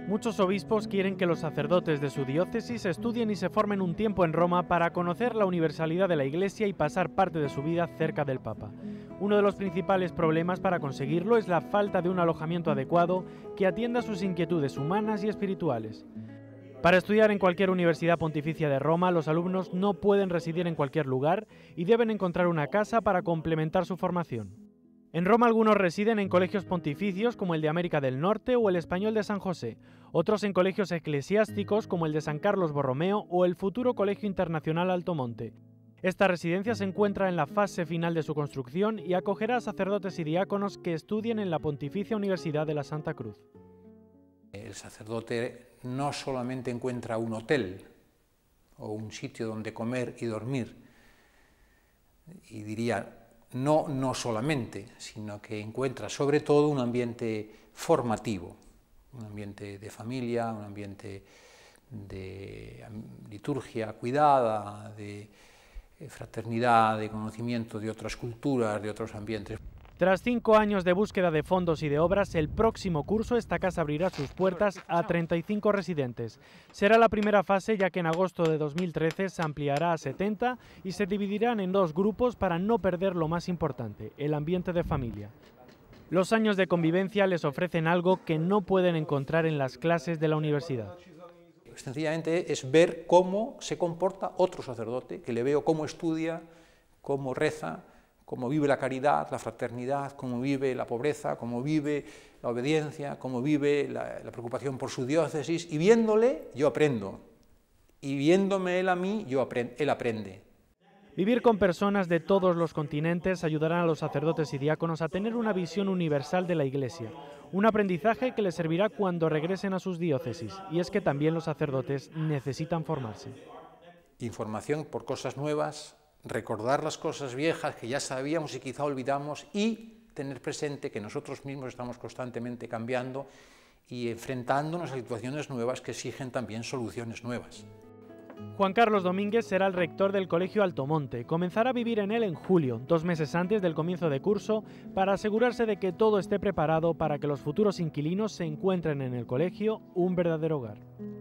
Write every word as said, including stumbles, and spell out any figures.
Muchos obispos quieren que los sacerdotes de su diócesis estudien y se formen un tiempo en Roma para conocer la universalidad de la Iglesia y pasar parte de su vida cerca del Papa. Uno de los principales problemas para conseguirlo es la falta de un alojamiento adecuado que atienda sus inquietudes humanas y espirituales. Para estudiar en cualquier universidad pontificia de Roma, los alumnos no pueden residir en cualquier lugar y deben encontrar una casa para complementar su formación. En Roma algunos residen en colegios pontificios como el de América del Norte o el Español de San José, otros en colegios eclesiásticos como el de San Carlos Borromeo o el futuro Colegio Internacional Altomonte. Esta residencia se encuentra en la fase final de su construcción y acogerá a sacerdotes y diáconos que estudien en la Pontificia Universidad de la Santa Cruz. El sacerdote no solamente encuentra un hotel o un sitio donde comer y dormir, y diría no, no solamente, sino que encuentra sobre todo un ambiente formativo, un ambiente de familia, un ambiente de liturgia cuidada, de fraternidad, de conocimiento de otras culturas, de otros ambientes. Tras cinco años de búsqueda de fondos y de obras, el próximo curso esta casa abrirá sus puertas a treinta y cinco residentes. Será la primera fase, ya que en agosto de dos mil trece se ampliará a setenta y se dividirán en dos grupos para no perder lo más importante, el ambiente de familia. Los años de convivencia les ofrecen algo que no pueden encontrar en las clases de la universidad. Sencillamente es ver cómo se comporta otro sacerdote, que le veo cómo estudia, cómo reza, cómo vive la caridad, la fraternidad, cómo vive la pobreza, cómo vive la obediencia, cómo vive la, la preocupación por su diócesis, y viéndole yo aprendo, y viéndome él a mí, yo aprend- él aprende. Vivir con personas de todos los continentes ayudará a los sacerdotes y diáconos a tener una visión universal de la Iglesia, un aprendizaje que les servirá cuando regresen a sus diócesis, y es que también los sacerdotes necesitan formarse. Información por cosas nuevas, recordar las cosas viejas que ya sabíamos y quizá olvidamos, y tener presente que nosotros mismos estamos constantemente cambiando y enfrentándonos a situaciones nuevas que exigen también soluciones nuevas. Juan Carlos Domínguez será el rector del Colegio Altomonte. Comenzará a vivir en él en julio, dos meses antes del comienzo de curso, para asegurarse de que todo esté preparado para que los futuros inquilinos se encuentren en el colegio un verdadero hogar.